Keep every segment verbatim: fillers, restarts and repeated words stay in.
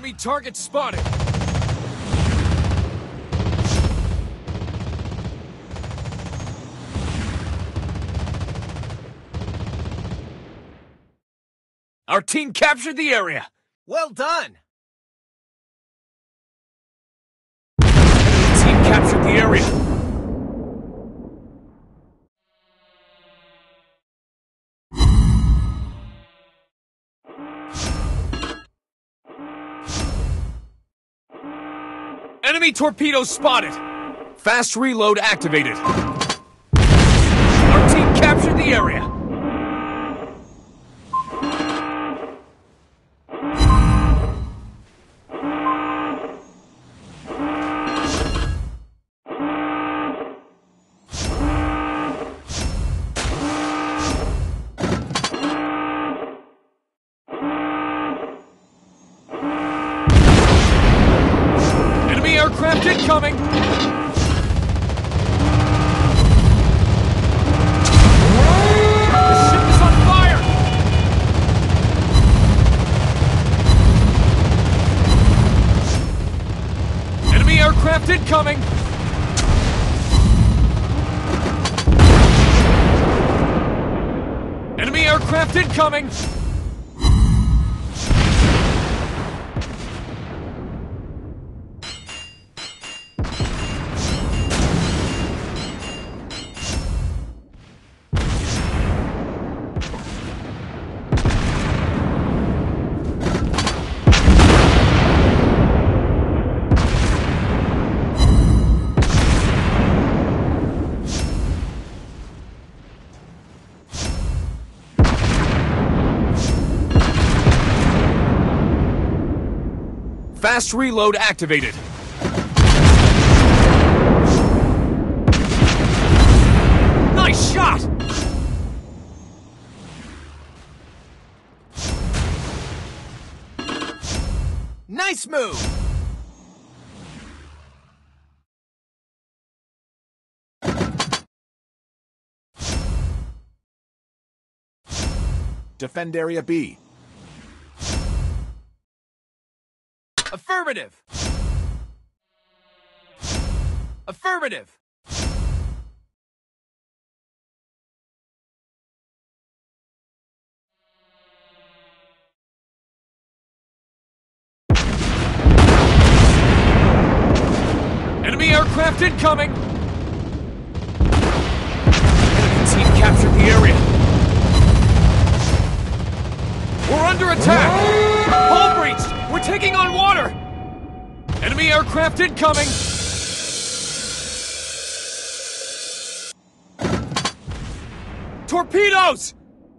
Enemy target spotted! Our team captured the area! Well done! Enemy team captured the area! Enemy torpedoes spotted! Fast reload activated! Our team captured the area! Enemy aircraft incoming! The ship is on fire! Enemy aircraft incoming! Enemy aircraft incoming! Fast reload activated. Nice shot! Nice move! Defend Area B. Affirmative! Affirmative! Enemy aircraft incoming! Enemy team captured the area. We're under attack! Hull breached! We're taking on water! Enemy aircraft incoming! Torpedoes!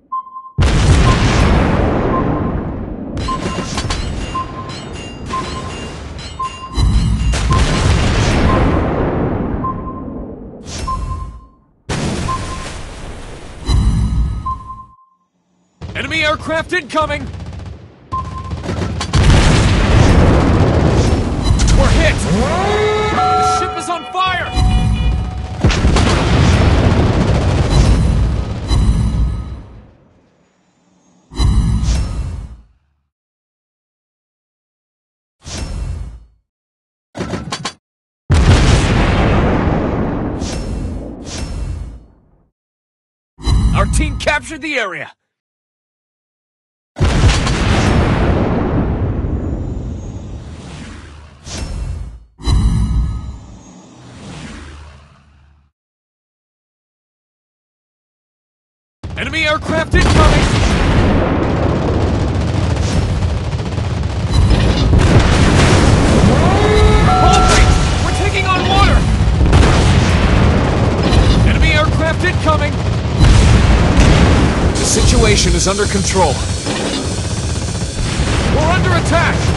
Enemy aircraft incoming! We're hit! The ship is on fire! Our team captured the area! Enemy aircraft incoming! Hull breach! We're taking on water! Enemy aircraft incoming! The situation is under control. We're under attack!